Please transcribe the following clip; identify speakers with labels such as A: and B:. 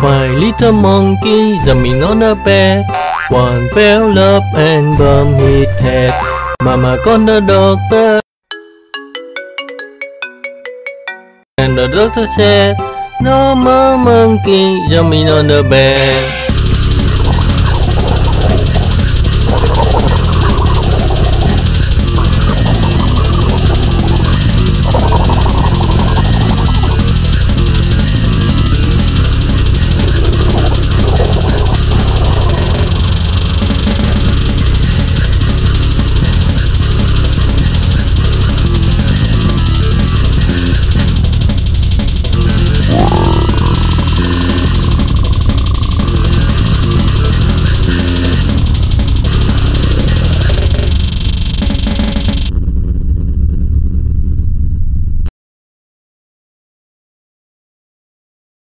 A: My little monkey jumping on the bed. One fell up and bumped his head. Mama called the doctor, and the doctor said, no more monkey jumping on the bed.